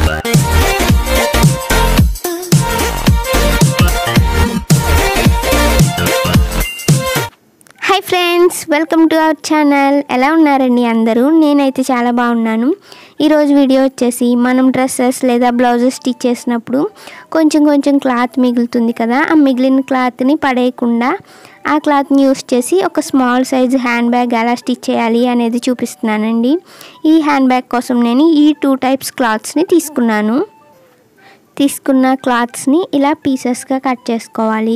Hi friends, welcome to our channel. ఎలా ఉన్నారండి అందరూ? నేనైతే చాలా బాగున్నాను. ఈరోజు వీడియో వచ్చేసి మనం డ్రెస్సెస్ లేదా బ్లౌజెస్ స్టిచ్ చేసినప్పుడు కొంచెం క్లాత్ మిగులుతుంది కదా, ఆ మిగిలిన క్లాత్ని పడేయకుండా ఆ క్లాత్ని యూస్ చేసి ఒక స్మాల్ సైజ్ హ్యాండ్ బ్యాగ్ ఎలా స్టిచ్ చేయాలి అనేది చూపిస్తున్నానండి. ఈ హ్యాండ్ బ్యాగ్ కోసం నేను ఈ 2 టైప్స్ క్లాత్స్ని తీసుకున్న క్లాత్స్ని ఇలా పీసెస్గా కట్ చేసుకోవాలి.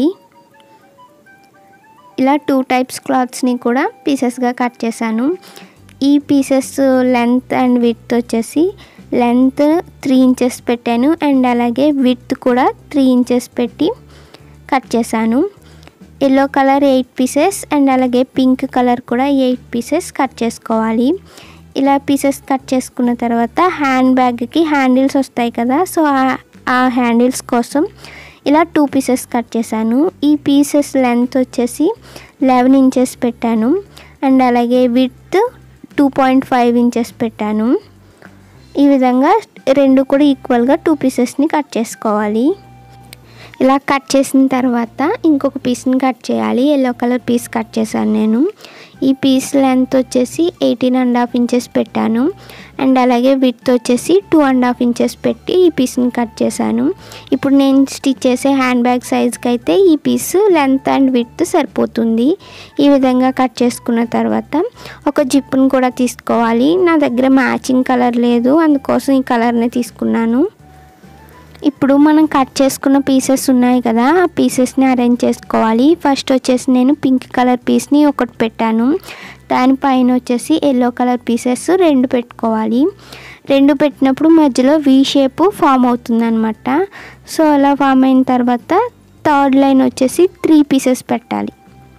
ఇలా 2 టైప్స్ క్లాత్స్ని కూడా పీసెస్గా కట్ చేశాను. ఈ పీసెస్ లెంత్ అండ్ విడ్త్ వచ్చేసి లెంత్ 3 ఇంచెస్ పెట్టాను అండ్ అలాగే విడ్త్ కూడా 3 ఇంచెస్ పెట్టి కట్ చేశాను. ఎల్లో కలర్ 8 పీసెస్ అండ్ అలాగే పింక్ కలర్ కూడా 8 పీసెస్ కట్ చేసుకోవాలి. ఇలా పీసెస్ కట్ చేసుకున్న తర్వాత హ్యాండ్ బ్యాగ్కి హ్యాండిల్స్ వస్తాయి కదా, సో ఆ హ్యాండిల్స్ కోసం ఇలా 2 పీసెస్ కట్ చేశాను. ఈ పీసెస్ లెంత్ వచ్చేసి 11 ఇంచెస్ పెట్టాను అండ్ అలాగే విడ్త్ 2.5 ఇంచెస్ పెట్టాను. ఈ విధంగా రెండు కూడా ఈక్వల్గా 2 పీసెస్ని కట్ చేసుకోవాలి. ఇలా కట్ చేసిన తర్వాత ఇంకొక పీస్ని కట్ చేయాలి. ఎల్లో కలర్ పీస్ కట్ చేశాను నేను. ఈ పీస్ లెంత్ వచ్చేసి 18.5 ఇంచెస్ పెట్టాను అండ్ అలాగే విడ్త్ వచ్చేసి 2.5 ఇంచెస్ పెట్టి ఈ పీస్ని కట్ చేశాను. ఇప్పుడు నేను స్టిచ్ చేసే హ్యాండ్ బ్యాగ్ సైజ్కి అయితే ఈ పీస్ లెంత్ అండ్ విడ్త్ సరిపోతుంది. ఈ విధంగా కట్ చేసుకున్న తర్వాత ఒక జిప్ని కూడా తీసుకోవాలి. నా దగ్గర మ్యాచింగ్ కలర్ లేదు, అందుకోసం ఈ కలర్ని తీసుకున్నాను. ఇప్పుడు మనం కట్ చేసుకున్న పీసెస్ ఉన్నాయి కదా, ఆ పీసెస్ని అరేంజ్ చేసుకోవాలి. ఫస్ట్ వచ్చేసి నేను పింక్ కలర్ పీస్ని ఒకటి పెట్టాను. దానిపైన వచ్చేసి ఎల్లో కలర్ పీసెస్ 2 పెట్టుకోవాలి. 2 పెట్టినప్పుడు మధ్యలో వి షేప్ ఫామ్ అవుతుంది అనమాట. సో అలా ఫామ్ అయిన తర్వాత థర్డ్ లైన్ వచ్చేసి 3 పీసెస్ పెట్టాలి.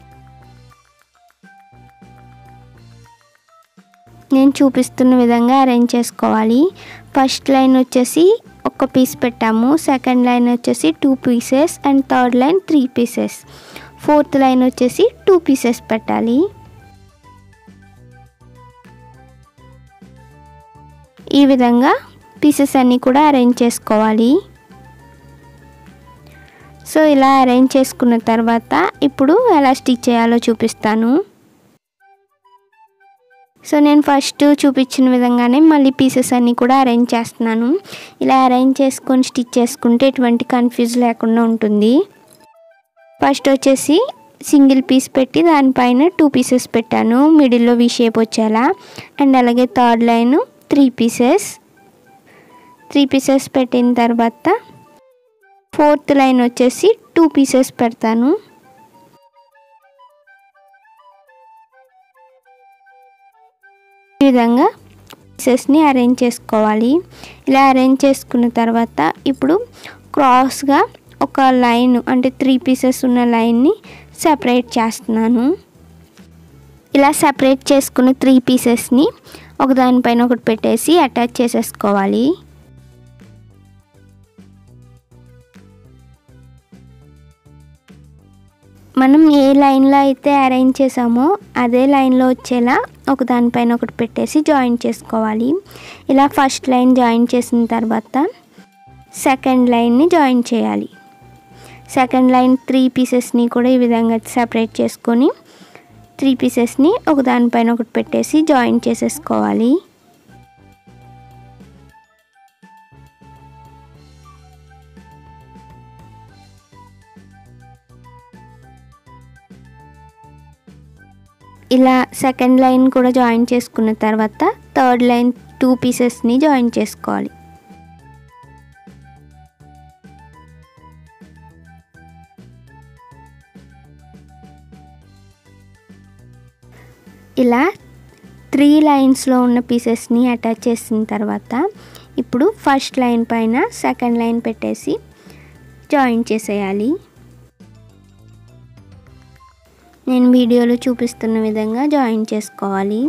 నేను చూపిస్తున్న విధంగా అరేంజ్ చేసుకోవాలి. ఫస్ట్ లైన్ వచ్చేసి ఒక పీస్ పెట్టాము, సెకండ్ లైన్ వచ్చేసి 2 pieces and third line 3 pieces, fourth line వచ్చేసి 2 పీసెస్ పెట్టాలి. ఈ విధంగా పీసెస్ అన్నీ కూడా అరేంజ్ చేసుకోవాలి. సో ఇలా అరేంజ్ చేసుకున్న తర్వాత ఇప్పుడు ఎలా స్టిచ్ చేయాలో చూపిస్తాను. సో నేను ఫస్ట్ చూపించిన విధంగానే మళ్ళీ పీసెస్ అన్నీ కూడా అరేంజ్ చేస్తున్నాను. ఇలా అరేంజ్ చేసుకొని స్టిచ్ చేసుకుంటే ఎటువంటి కన్ఫ్యూజ్ లేకుండా ఉంటుంది. ఫస్ట్ వచ్చేసి సింగిల్ పీస్ పెట్టి దానిపైన 2 పీసెస్ పెట్టాను, మిడిల్లో వి షేప్ వచ్చేలా. అండ్ అలాగే థర్డ్ లైన్ 3 పీసెస్ పెట్టిన తర్వాత ఫోర్త్ లైన్ వచ్చేసి 2 పీసెస్ పెడతాను. ఈ విధంగా పీసెస్ని అరేంజ్ చేసుకోవాలి. ఇలా అరేంజ్ చేసుకున్న తర్వాత ఇప్పుడు క్రాస్గా ఒక లైన్ అంటే 3 పీసెస్ ఉన్న లైన్ని సెపరేట్ చేస్తున్నాను. ఇలా సెపరేట్ చేసుకున్న 3 పీసెస్ని ఒకదానిపైన ఒకటి పెట్టేసి అటాచ్ చేసేసుకోవాలి. మనం ఏ లైన్లో అయితే అరేంజ్ చేసామో అదే లైన్లో వచ్చేలా ఒకదానిపైన ఒకటి పెట్టేసి జాయిన్ చేసుకోవాలి. ఇలా ఫస్ట్ లైన్ జాయిన్ చేసిన తర్వాత సెకండ్ లైన్ని జాయిన్ చేయాలి. సెకండ్ లైన్ 3 పీసెస్ని కూడా ఈ విధంగా సెపరేట్ చేసుకొని 3 పీసెస్ని ఒకదానిపైన ఒకటి పెట్టేసి జాయిన్ చేసేసుకోవాలి. ఇలా సెకండ్ లైన్ కూడా జాయిన్ చేసుకున్న తర్వాత థర్డ్ లైన్ 2 పీసెస్ని జాయిన్ చేసుకోవాలి. ఇలా 3 లైన్స్లో ఉన్న పీసెస్ని అటాచ్ చేసిన తర్వాత ఇప్పుడు ఫస్ట్ లైన్ పైన సెకండ్ లైన్ పెట్టేసి జాయిన్ చేసేయాలి. నేను వీడియోలో చూపిస్తున్న విధంగా జాయిన్ చేసుకోవాలి.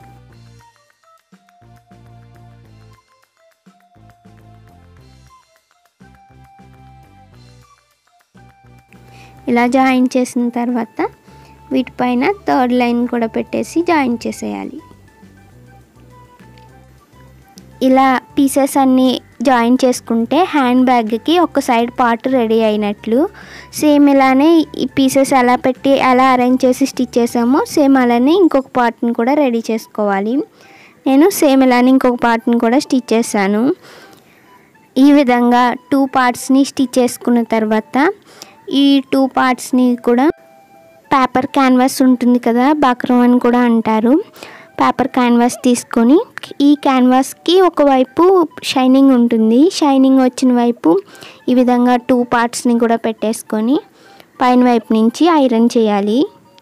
ఇలా జాయిన్ చేసిన తర్వాత వీటిపైన థర్డ్ లైన్ కూడా పెట్టేసి జాయిన్ చేసేయాలి. ఇలా పీసెస్ అన్నీ జాయిన్ చేసుకుంటే హ్యాండ్ బ్యాగ్కి ఒక సైడ్ పార్ట్ రెడీ అయినట్లు. సేమ్ ఇలానే ఈ పీసెస్ ఎలా పెట్టి ఎలా అరేంజ్ చేసి స్టిచ్ చేసామో సేమ్ అలానే ఇంకొక పార్ట్ని కూడా రెడీ చేసుకోవాలి. నేను సేమ్ ఇలానే ఇంకొక పార్ట్ని కూడా స్టిచ్ చేశాను. ఈ విధంగా 2 పార్ట్స్ని స్టిచ్ చేసుకున్న తర్వాత ఈ 2 పార్ట్స్ని కూడా పేపర్ క్యాన్వాస్ ఉంటుంది కదా, బక్రం అని కూడా అంటారు. పేపర్ క్యాన్వాస్ తీసుకొని ఈ క్యాన్వాస్కి ఒకవైపు షైనింగ్ ఉంటుంది, షైనింగ్ వచ్చిన వైపు ఈ విధంగా 2 పార్ట్స్ని కూడా పెట్టేసుకొని పైన వైపు నుంచి ఐరన్ చేయాలి.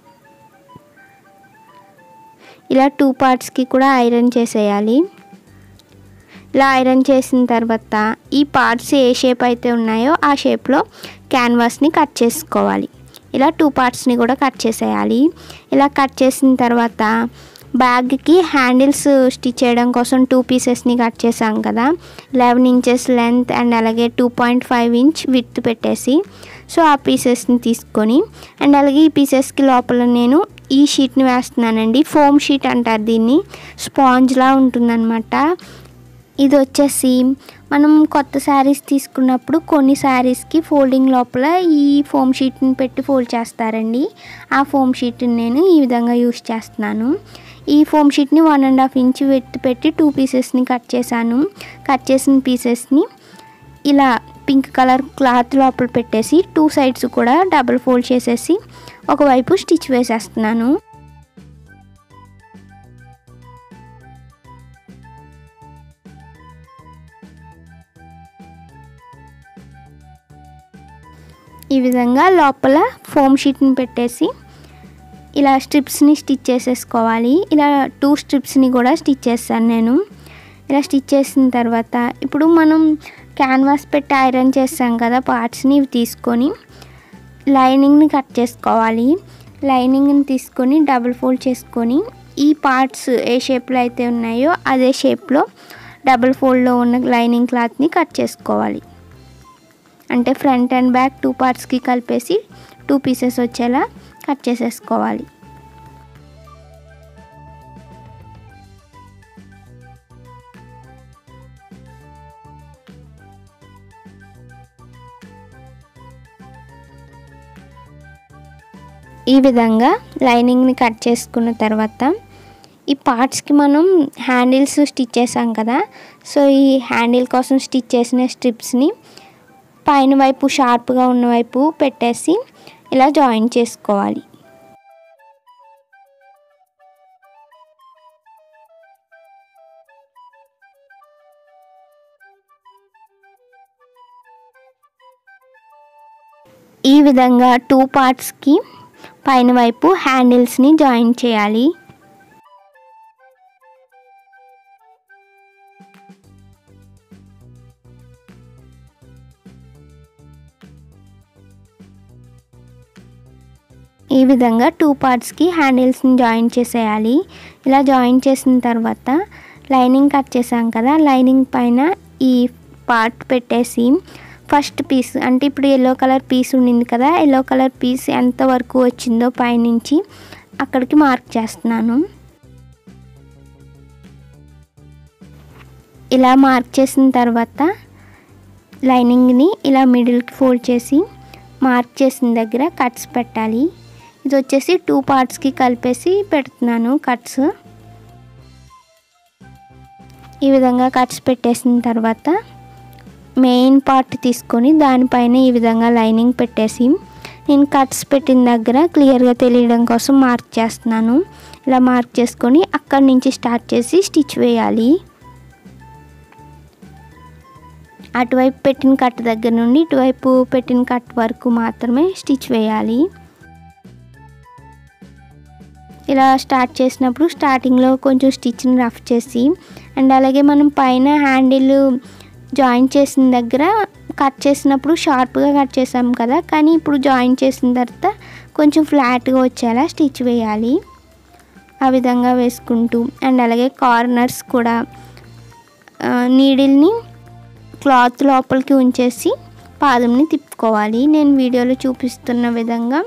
ఇలా 2 పార్ట్స్కి కూడా ఐరన్ చేసేయాలి. ఇలా ఐరన్ చేసిన తర్వాత ఈ పార్ట్స్ ఏ షేప్ అయితే ఉన్నాయో ఆ షేప్లో క్యాన్వాస్ని కట్ చేసుకోవాలి. ఇలా 2 పార్ట్స్ని కూడా కట్ చేసేయాలి. ఇలా కట్ చేసిన తర్వాత బ్యాగ్కి హ్యాండిల్స్ స్టిచ్ చేయడం కోసం 2 పీసెస్ని కట్ చేసాం కదా, 11 ఇంచెస్ లెంత్ అండ్ అలాగే 2.5 ఇంచ్ విడ్త్ పెట్టేసి సో ఆ పీసెస్ని తీసుకొని అండ్ అలాగే ఈ పీసెస్కి లోపల నేను ఈ షీట్ని వేస్తున్నానండి. ఫోమ్ షీట్ అంటారు దీన్ని, స్పాంజ్లా ఉంటుందన్నమాట. ఇది వచ్చేసి మనం కొత్త శారీస్ తీసుకున్నప్పుడు కొన్ని శారీస్కి ఫోల్డింగ్ లోపల ఈ ఫోమ్ షీట్ని పెట్టి ఫోల్డ్ చేస్తారండి. ఆ ఫోమ్ షీట్ని నేను ఈ విధంగా యూస్ చేస్తున్నాను. ఈ ఫోమ్ షీట్ని 1.5 ఇంచ్ విడ్త్ పెట్టి 2 పీసెస్ని కట్ చేశాను. కట్ చేసిన పీసెస్ని ఇలా పింక్ కలర్ క్లాత్ లోపల పెట్టేసి 2 సైడ్స్ కూడా డబుల్ ఫోల్డ్ చేసేసి ఒకవైపు స్టిచ్ వేసేస్తున్నాను. ఈ విధంగా లోపల ఫోమ్ షీట్ని పెట్టేసి ఇలా స్ట్రిప్స్ని స్టిచ్ చేసేసుకోవాలి. ఇలా 2 స్ట్రిప్స్ని కూడా స్టిచ్ చేస్తాను నేను. ఇలా స్టిచ్ చేసిన తర్వాత ఇప్పుడు మనం క్యాన్వాస్ పెట్టి ఐరన్ చేస్తాం కదా పార్ట్స్ని, ఇవి తీసుకొని లైనింగ్ని కట్ చేసుకోవాలి. లైనింగ్ని తీసుకొని డబుల్ ఫోల్డ్ చేసుకొని ఈ పార్ట్స్ ఏ షేప్లో అయితే ఉన్నాయో అదే షేప్లో డబుల్ ఫోల్డ్లో ఉన్న లైనింగ్ క్లాత్ని కట్ చేసుకోవాలి. అంటే ఫ్రంట్ అండ్ బ్యాక్ 2 పార్ట్స్కి కలిపేసి 2 పీసెస్ వచ్చేలా కట్ చేసేసుకోవాలి. ఈ విధంగా లైనింగ్ని కట్ చేసుకున్న తర్వాత ఈ పార్ట్స్కి మనం హ్యాండిల్స్ స్టిచ్ చేసాం కదా, సో ఈ హ్యాండిల్ కోసం స్టిచ్ చేసిన స్ట్రిప్స్ని పైన వైపు షార్ప్గా ఉన్న వైపు పెట్టేసి ఇలా జాయిన్ చేసుకోవాలి. ఈ విధంగా 2 పార్ట్స్కి పైన వైపు హ్యాండిల్స్ని జాయిన్ చేయాలి. ఈ విధంగా 2 పార్ట్స్కి హ్యాండిల్స్ని జాయిన్ చేసేయాలి. ఇలా జాయిన్ చేసిన తర్వాత లైనింగ్ కట్ చేసాం కదా, లైనింగ్ పైన ఈ పార్ట్ పెట్టేసి ఫస్ట్ పీస్ అంటే ఇప్పుడు ఎల్లో కలర్ పీస్ ఉండింది కదా, ఎల్లో కలర్ పీస్ ఎంత వరకు వచ్చిందో పైనుంచి అక్కడికి మార్క్ చేస్తున్నాను. ఇలా మార్క్ చేసిన తర్వాత లైనింగ్ని ఇలా మిడిల్కి ఫోల్డ్ చేసి మార్క్ చేసిన దగ్గర కట్స్ పెట్టాలి. ఇది వచ్చేసి 2 పార్ట్స్కి కలిపేసి పెడుతున్నాను కట్స్. ఈ విధంగా కట్స్ పెట్టేసిన తర్వాత మెయిన్ పార్ట్ తీసుకొని దానిపైన ఈ విధంగా లైనింగ్ పెట్టేసి నేను కట్స్ పెట్టిన దగ్గర క్లియర్గా తెలియడం కోసం మార్క్ చేస్తున్నాను. ఇలా మార్క్ చేసుకొని అక్కడి నుంచి స్టార్ట్ చేసి స్టిచ్ వేయాలి. అటువైపు పెట్టిన కట్ దగ్గర నుండి ఇటువైపు పెట్టిన కట్ వరకు మాత్రమే స్టిచ్ వేయాలి. ఇలా స్టార్ట్ చేసినప్పుడు స్టార్టింగ్లో కొంచెం స్టిచ్ని రఫ్ చేసి అండ్ అలాగే మనం పైన హ్యాండిల్ జాయిన్ చేసిన దగ్గర కట్ చేసినప్పుడు షార్ప్గా కట్ చేసాం కదా, కానీ ఇప్పుడు జాయిన్ చేసిన తర్వాత కొంచెం ఫ్లాట్గా వచ్చేలా స్టిచ్ వేయాలి. ఆ విధంగా వేసుకుంటూ అండ్ అలాగే కార్నర్స్ కూడా నీడిల్ని క్లాత్ లోపలికి ఉంచేసి పాదంని తిప్పుకోవాలి. నేను వీడియోలో చూపిస్తున్న విధంగా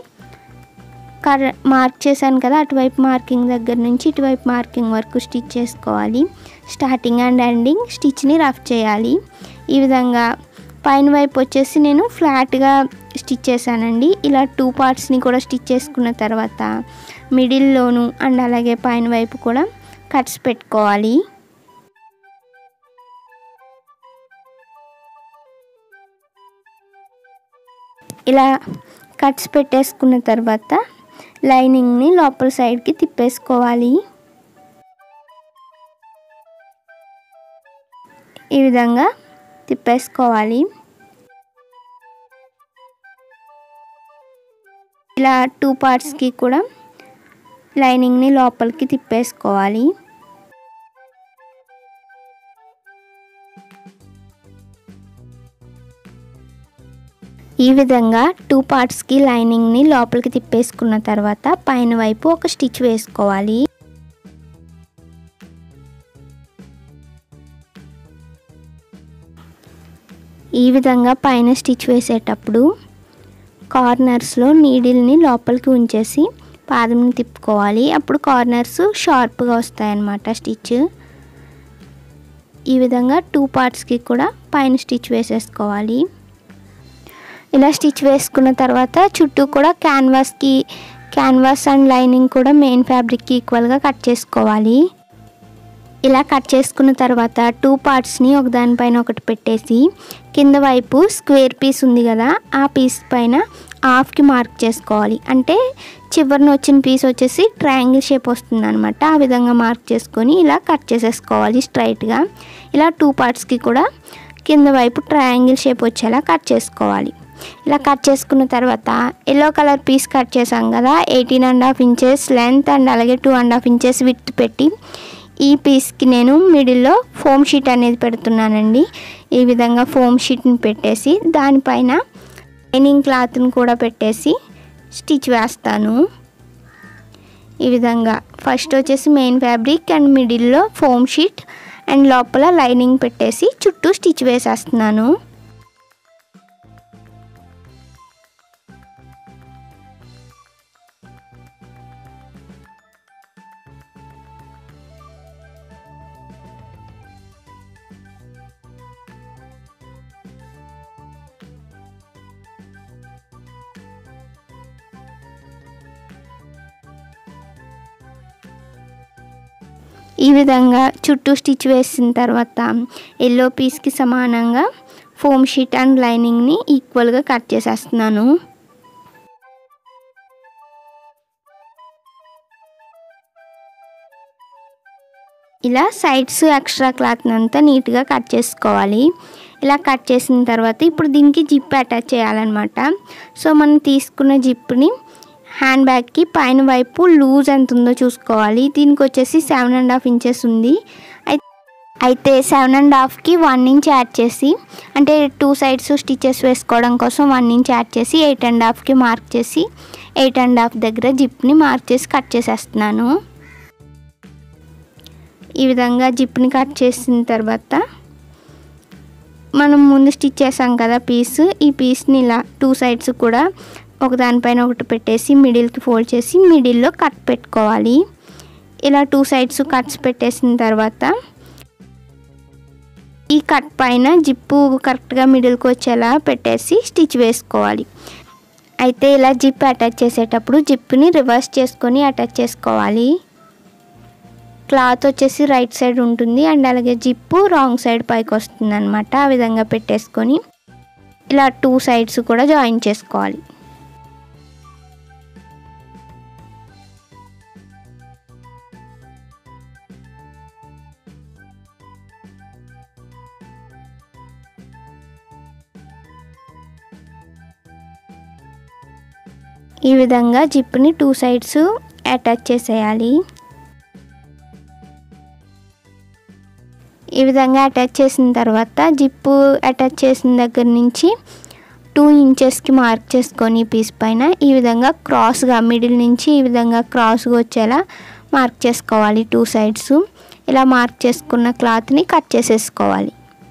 మార్క్ చేశాను కదా, అటువైపు మార్కింగ్ దగ్గర నుంచి ఇటువైపు మార్కింగ్ వరకు స్టిచ్ చేసుకోవాలి. స్టార్టింగ్ అండ్ ఎండింగ్ స్టిచ్ని రఫ్ చేయాలి. ఈ విధంగా పైన వైపు వచ్చేసి నేను ఫ్లాట్గా స్టిచ్ చేశానండి. ఇలా 2 పార్ట్స్ని కూడా స్టిచ్ చేసుకున్న తర్వాత మిడిల్లోను అండ్ అలాగే పైన వైపు కూడా కట్స్ పెట్టుకోవాలి. ఇలా కట్స్ పెట్టేసుకున్న తర్వాత లైనింగ్ని లోపల సైడ్కి తిప్పేసుకోవాలి. ఈ విధంగా తిప్పేసుకోవాలి. ఇలా 2 పార్ట్స్కి కూడా లైనింగ్ని లోపలికి తిప్పేసుకోవాలి. ఈ విధంగా 2 పార్ట్స్కి లైనింగ్ని లోపలికి తిప్పేసుకున్న తర్వాత పైన వైపు ఒక స్టిచ్ వేసుకోవాలి. ఈ విధంగా పైన స్టిచ్ వేసేటప్పుడు కార్నర్స్లో నీడిల్ని లోపలికి ఉంచేసి పాదంని తిప్పుకోవాలి. అప్పుడు కార్నర్స్ షార్ప్గా వస్తాయన్నమాట స్టిచ్. ఈ విధంగా 2 పార్ట్స్కి కూడా పైన స్టిచ్ వేసేసుకోవాలి. ఇలా స్టిచ్ వేసుకున్న తర్వాత చుట్టూ కూడా క్యాన్వాస్ అండ్ లైనింగ్ కూడా మెయిన్ ఫ్యాబ్రిక్కి ఈక్వల్గా కట్ చేసుకోవాలి. ఇలా కట్ చేసుకున్న తర్వాత 2 పార్ట్స్ని ఒకదానిపైన ఒకటి పెట్టేసి కింద వైపు స్క్వేర్ పీస్ ఉంది కదా, ఆ పీస్ పైన హాఫ్కి మార్క్ చేసుకోవాలి. అంటే చివరిన వచ్చిన పీస్ వచ్చేసి ట్రయాంగిల్ షేప్ వస్తుంది అనమాట. ఆ విధంగా మార్క్ చేసుకొని ఇలా కట్ చేసేసుకోవాలి స్ట్రైట్గా. ఇలా 2 పార్ట్స్కి కూడా కింద వైపు ట్రయాంగిల్ షేప్ వచ్చేలా కట్ చేసుకోవాలి. ఇలా కట్ చేసుకున్న తర్వాత ఎల్లో కలర్ పీస్ కట్ చేసాం కదా, 18.5 ఇంచెస్ లెంత్ అండ్ అలాగే 2.5 ఇంచెస్ విడ్త్ పెట్టి ఈ పీస్కి నేను మిడిల్లో ఫోమ్ షీట్ అనేది పెడుతున్నానండి. ఈ విధంగా ఫోమ్ షీట్ని పెట్టేసి దానిపైన లైనింగ్ క్లాత్ని కూడా పెట్టేసి స్టిచ్ వేస్తాను. ఈ విధంగా ఫస్ట్ వచ్చేసి మెయిన్ ఫ్యాబ్రిక్ అండ్ మిడిల్లో ఫోమ్ షీట్ అండ్ లోపల లైనింగ్ పెట్టేసి చుట్టూ స్టిచ్ వేసేస్తున్నాను. ఈ విధంగా చుట్టూ స్టిచ్ వేసిన తర్వాత ఎల్లో పీస్కి సమానంగా ఫోమ్ షీట్ అండ్ లైనింగ్ని ఈక్వల్గా కట్ చేసేస్తున్నాను. ఇలా సైడ్స్ ఎక్స్ట్రా క్లాత్ని అంతా నీట్గా కట్ చేసుకోవాలి. ఇలా కట్ చేసిన తర్వాత ఇప్పుడు దీనికి జిప్ అటాచ్ చేయాలన్నమాట. సో మనం తీసుకున్న జిప్ని హ్యాండ్ బ్యాగ్కి పైన వైపు లూజ్ ఎంత ఉందో చూసుకోవాలి. దీనికి వచ్చేసి 7.5 ఇంచెస్ ఉంది. అయితే 7.5కి 1 ఇంచ్ యాడ్ చేసి, అంటే 2 సైడ్స్ స్టిచెస్ వేసుకోవడం కోసం 1 ఇంచ్ యాడ్ చేసి 8.5కి మార్క్ చేసి 8.5 దగ్గర జిప్ని మార్క్ చేసి కట్ చేసేస్తున్నాను. ఈ విధంగా జిప్ని కట్ చేసిన తర్వాత మనం ముందు స్టిచ్ చేసాం కదా పీస్, ఈ పీస్ని ఇలా 2 సైడ్స్ కూడా ఒకదానిపైన ఒకటి పెట్టేసి మిడిల్కి ఫోల్డ్ చేసి మిడిల్లో కట్ పెట్టుకోవాలి. ఇలా 2 సైడ్స్ కట్స్ పెట్టేసిన తర్వాత ఈ కట్ పైన జిప్పు కరెక్ట్గా మిడిల్కి వచ్చేలా పెట్టేసి స్టిచ్ వేసుకోవాలి. అయితే ఇలా జిప్ అటాచ్ చేసేటప్పుడు జిప్ని రివర్స్ చేసుకొని అటాచ్ చేసుకోవాలి. క్లాత్ వచ్చేసి రైట్ సైడ్ ఉంటుంది అండ్ అలాగే జిప్పు రాంగ్ సైడ్ పైకి వస్తుంది అనమాట. ఆ విధంగా పెట్టేసుకొని ఇలా 2 సైడ్స్ కూడా జాయిన్ చేసుకోవాలి. ఈ విధంగా జిప్ని 2 సైడ్స్ అటాచ్ చేసేయాలి. ఈ విధంగా అటాచ్ చేసిన తర్వాత జిప్పు అటాచ్ చేసిన దగ్గర నుంచి 2 ఇంచెస్కి మార్క్ చేసుకొని పీస్ పైన ఈ విధంగా క్రాస్గా మిడిల్ నుంచి ఈ విధంగా క్రాస్గా వచ్చేలా మార్క్ చేసుకోవాలి 2 సైడ్స్. ఇలా మార్క్ చేసుకున్న క్లాత్ని కట్ చేసేసుకోవాలి.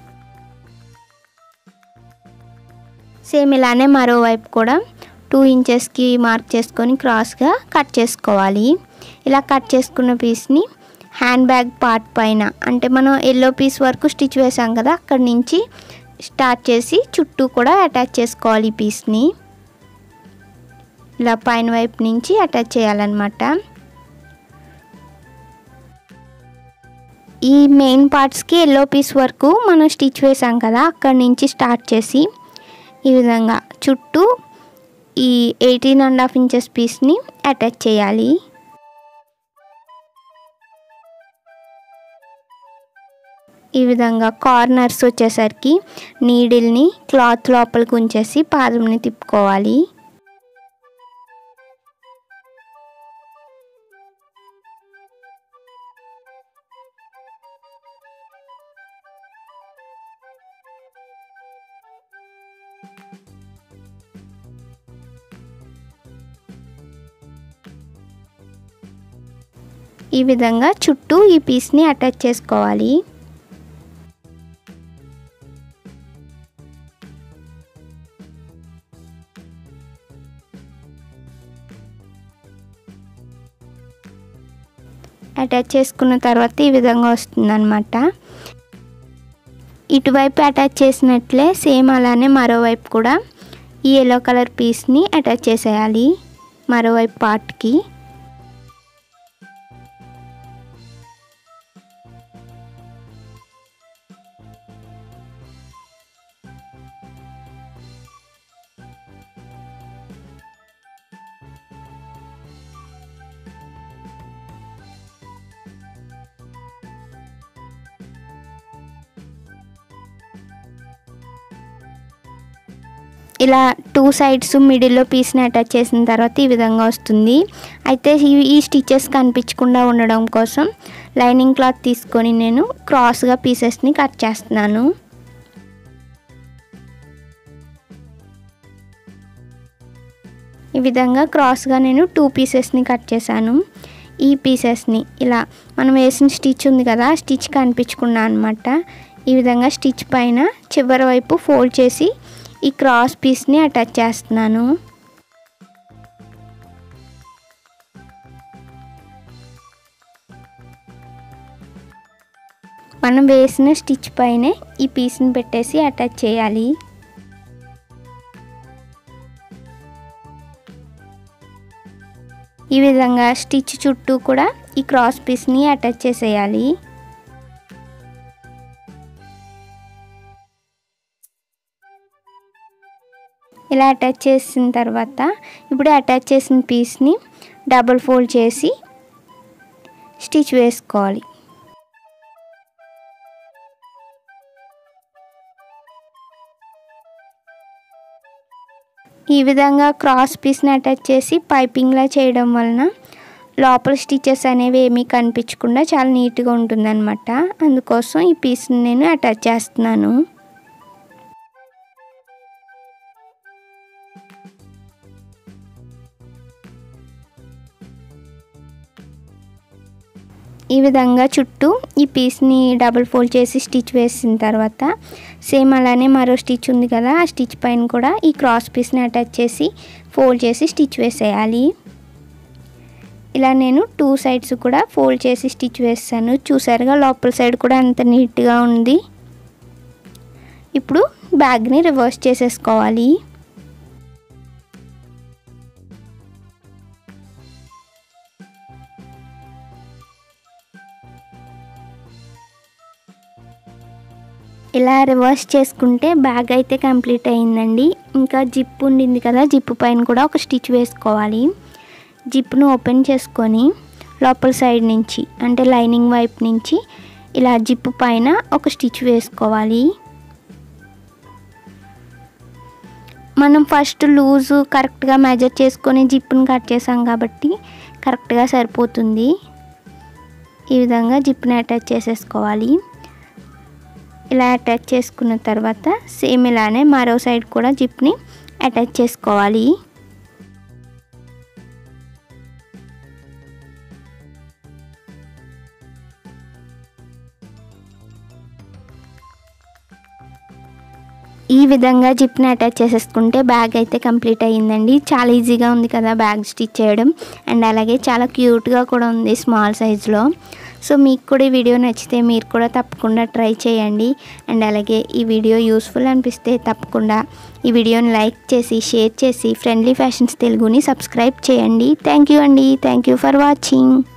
సేమ్ ఇలానే మరోవైపు కూడా 2 ఇంచెస్కి మార్క్ చేసుకొని క్రాస్గా కట్ చేసుకోవాలి. ఇలా కట్ చేసుకున్న పీస్ని హ్యాండ్ బ్యాగ్ పార్ట్ పైన, అంటే మనం ఎల్లో పీస్ వరకు స్టిచ్ వేసాం కదా, అక్కడి నుంచి స్టార్ట్ చేసి చుట్టూ కూడా అటాచ్ చేసుకోవాలి. ఈ పీస్ని ఇలా పైన వైపు నుంచి అటాచ్ చేయాలన్నమాట. ఈ మెయిన్ పార్ట్స్కి ఎల్లో పీస్ వరకు మనం స్టిచ్ వేసాం కదా, అక్కడి నుంచి స్టార్ట్ చేసి ఈ విధంగా చుట్టూ ఈ 18.5 ఇంచెస్ పీస్ని అటాచ్ చేయాలి. ఈ విధంగా కార్నర్స్ వచ్చేసరికి నీడిల్ని క్లాత్ లోపలికి ఉంచేసి పాదంని తిప్పుకోవాలి. ఈ విధంగా చుట్టూ ఈ పీస్ని అటాచ్ చేసుకోవాలి. అటాచ్ చేసుకున్న తర్వాత ఈ విధంగా వస్తుందన్నమాట. ఇటువైపు అటాచ్ చేసినట్లే సేమ్ అలానే మరోవైపు కూడా ఈ ఎల్లో కలర్ పీస్ని అటాచ్ చేసేయాలి మరోవైపు పార్ట్కి. ఇలా 2 సైడ్స్ మిడిల్లో పీస్ని అటాచ్ చేసిన తర్వాత ఈ విధంగా వస్తుంది. అయితే ఈ స్టిచెస్ కనిపించకుండా ఉండడం కోసం లైనింగ్ క్లాత్ తీసుకొని నేను క్రాస్గా పీసెస్ని కట్ చేస్తున్నాను. ఈ విధంగా క్రాస్గా నేను 2 పీసెస్ని కట్ చేశాను. ఈ పీసెస్ని ఇలా మనం వేసిన స్టిచ్ ఉంది కదా, స్టిచ్ కనిపించకుండా అనమాట. ఈ విధంగా స్టిచ్ పైన చివరి వైపు ఫోల్డ్ చేసి ఈ క్రాస్ పీస్ని అటాచ్ చేస్తున్నాను. మనం వేసిన స్టిచ్ పైనే ఈ పీస్ని పెట్టేసి అటాచ్ చేయాలి. ఈ విధంగా స్టిచ్ చుట్టూ కూడా ఈ క్రాస్ పీస్ని అటాచ్ చేసేయాలి. ఇలా అటాచ్ చేసిన తర్వాత ఇప్పుడు అటాచ్ చేసిన పీస్ని డబుల్ ఫోల్డ్ చేసి స్టిచ్ వేసుకోవాలి. ఈ విధంగా క్రాస్ పీస్ని అటాచ్ చేసి పైపింగ్లా చేయడం వలన లోపల స్టిచెస్ అనేవి ఏమీ కనిపించకుండా చాలా నీట్గా ఉంటుందన్నమాట. అందుకోసం ఈ పీస్ని నేను అటాచ్ చేస్తున్నాను. ఈ విధంగా చుట్టూ ఈ పీస్ని డబుల్ ఫోల్డ్ చేసి స్టిచ్ వేసిన తర్వాత సేమ్ అలానే మరో స్టిచ్ ఉంది కదా, ఆ స్టిచ్ పైన కూడా ఈ క్రాస్ పీస్ని అటాచ్ చేసి ఫోల్డ్ చేసి స్టిచ్ వేసేయాలి. ఇలా నేను 2 సైడ్స్ కూడా ఫోల్డ్ చేసి స్టిచ్ వేసాను. చూసారుగా లోపల సైడ్ కూడా అంత నీట్గా ఉంది. ఇప్పుడు బ్యాగ్ని రివర్స్ చేసేసుకోవాలి. ఇలా రివర్స్ చేసుకుంటే బ్యాగ్ అయితే కంప్లీట్ అయిందండి. ఇంకా జిప్ ఉండింది కదా, జిప్ పైన కూడా ఒక స్టిచ్ వేసుకోవాలి. జిప్ను ఓపెన్ చేసుకొని లోపల సైడ్ నుంచి అంటే లైనింగ్ వైపు నుంచి ఇలా జిప్ పైన ఒక స్టిచ్ వేసుకోవాలి. మనం ఫస్ట్ లూజు కరెక్ట్గా మెజర్ చేసుకొని జిప్ని కట్ చేసాం కాబట్టి కరెక్ట్గా సరిపోతుంది. ఈ విధంగా జిప్ని అటాచ్ చేసేసుకోవాలి. ఇలా అటాచ్ చేసుకున్న తర్వాత సేమ్ ఇలానే మరో సైడ్ కూడా జిప్ని అటాచ్ చేసుకోవాలి. ఈ విధంగా జిప్ని అటాచ్ చేసేసుకుంటే బ్యాగ్ అయితే కంప్లీట్ అయ్యిందండి. చాలా ఈజీగా ఉంది కదా బ్యాగ్ స్టిచ్ చేయడం, అండ్ అలాగే చాలా క్యూట్గా కూడా ఉంది స్మాల్ సైజులో. సో మీకు కూడా ఈ వీడియో నచ్చితే మీరు కూడా తప్పకుండా ట్రై చేయండి. అండ్ అలాగే ఈ వీడియో యూస్ఫుల్ అనిపిస్తే తప్పకుండా ఈ వీడియోని లైక్ చేసి షేర్ చేసి ఫ్రెండ్లీ ఫ్యాషన్స్ తెలుగుని సబ్స్క్రైబ్ చేయండి. థ్యాంక్ యూ అండి. Thank you for watching.